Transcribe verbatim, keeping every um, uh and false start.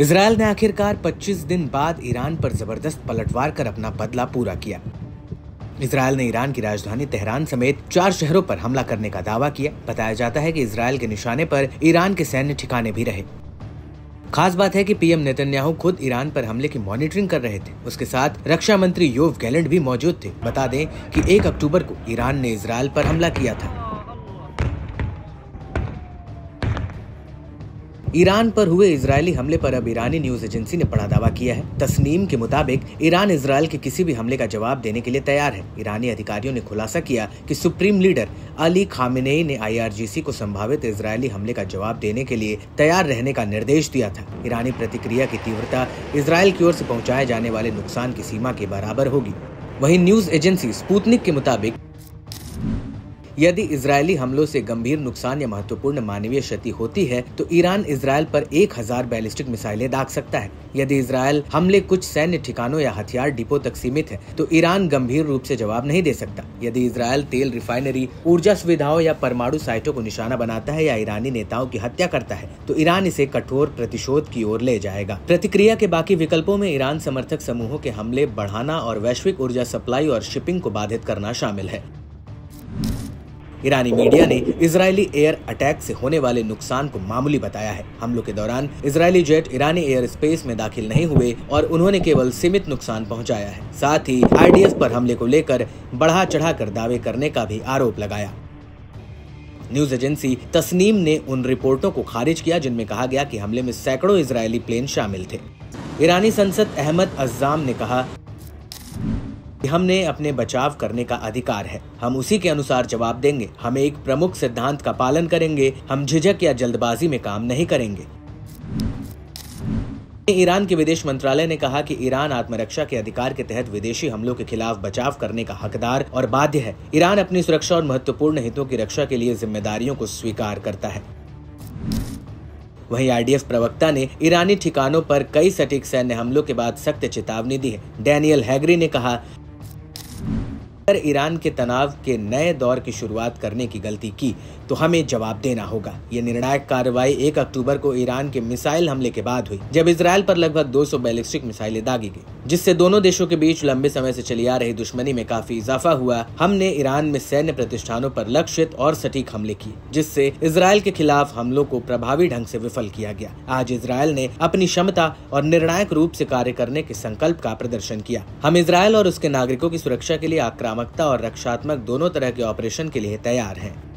Israel ने आखिरकार पच्चीस दिन बाद ईरान पर जबरदस्त पलटवार कर अपना बदला पूरा किया। इजरायल ने ईरान की राजधानी तेहरान समेत चार शहरों पर हमला करने का दावा किया। बताया जाता है कि इजरायल के निशाने पर ईरान के सैन्य ठिकाने भी रहे। खास बात है कि पीएम नेतन्याहू खुद ईरान पर हमले की मॉनिटरिंग कर रहे थे। उसके साथ रक्षा मंत्री योव गैलेंट भी मौजूद थे। बता दें कि एक अक्टूबर को ईरान ने इजरायल पर हमला किया था। ईरान पर हुए इजरायली हमले पर अब ईरानी न्यूज एजेंसी ने बड़ा दावा किया है। तस्नीम के मुताबिक ईरान इजरायल के किसी भी हमले का जवाब देने के लिए तैयार है। ईरानी अधिकारियों ने खुलासा किया कि सुप्रीम लीडर अली खामेनेई ने आईआरजीसी को संभावित इजरायली हमले का जवाब देने के लिए तैयार रहने का निर्देश दिया था। ईरानी प्रतिक्रिया की तीव्रता इजरायल की ओर से पहुंचाए जाने वाले नुकसान की सीमा के बराबर होगी। वहीं न्यूज एजेंसी स्पुतनिक के मुताबिक यदि इजरायली हमलों से गंभीर नुकसान या महत्वपूर्ण मानवीय क्षति होती है तो ईरान इजरायल पर एक हजार बैलिस्टिक मिसाइलें दाग सकता है। यदि इजरायल हमले कुछ सैन्य ठिकानों या हथियार डिपो तक सीमित है तो ईरान गंभीर रूप से जवाब नहीं दे सकता। यदि इजरायल तेल रिफाइनरी, ऊर्जा सुविधाओं या परमाणु साइटों को निशाना बनाता है या ईरानी नेताओं की हत्या करता है तो ईरान इसे कठोर प्रतिशोध की ओर ले जाएगा। प्रतिक्रिया के बाकी विकल्पों में ईरान समर्थक समूहों के हमले बढ़ाना और वैश्विक ऊर्जा सप्लाई और शिपिंग को बाधित करना शामिल है। ईरानी मीडिया ने इजरायली एयर अटैक से होने वाले नुकसान को मामूली बताया है। हमलों के दौरान इजरायली जेट ईरानी एयर स्पेस में दाखिल नहीं हुए और उन्होंने केवल सीमित नुकसान पहुंचाया है। साथ ही आईडीएफ पर हमले को लेकर बढ़ा चढ़ाकर दावे करने का भी आरोप लगाया। न्यूज एजेंसी तस्नीम ने उन रिपोर्टों को खारिज किया जिनमें कहा गया कि हमले में सैकड़ों इजरायली प्लेन शामिल थे। ईरानी सांसद अहमद अज्जाम ने कहा, हमने अपने बचाव करने का अधिकार है, हम उसी के अनुसार जवाब देंगे। हम एक प्रमुख सिद्धांत का पालन करेंगे, हम झिझक या जल्दबाजी में काम नहीं करेंगे। ईरान के विदेश मंत्रालय ने कहा कि ईरान आत्मरक्षा के अधिकार के तहत विदेशी हमलों के खिलाफ बचाव करने का हकदार और बाध्य है। ईरान अपनी सुरक्षा और महत्वपूर्ण हितों की रक्षा के लिए जिम्मेदारियों को स्वीकार करता है। वहीं आईडीएफ प्रवक्ता ने ईरानी ठिकानों पर कई सटीक सैन्य हमलों के बाद सख्त चेतावनी दी है। डैनियल हैगरी ने कहा, अगर ईरान के तनाव के नए दौर की शुरुआत करने की गलती की तो हमें जवाब देना होगा। ये निर्णायक कार्रवाई एक अक्टूबर को ईरान के मिसाइल हमले के बाद हुई, जब इजरायल पर लगभग दो सौ बैलिस्टिक मिसाइलें दागी गई, जिससे दोनों देशों के बीच लंबे समय से चली आ रही दुश्मनी में काफी इजाफा हुआ। हमने ईरान में सैन्य प्रतिष्ठानों पर लक्षित और सटीक हमले किए, जिससे इजरायल के खिलाफ हमलों को प्रभावी ढंग से विफल किया गया। आज इजरायल ने अपनी क्षमता और निर्णायक रूप से कार्य करने के संकल्प का प्रदर्शन किया। हम इजरायल और उसके नागरिकों की सुरक्षा के लिए आक्रामकता और रक्षात्मक दोनों तरह के ऑपरेशन के लिए तैयार हैं।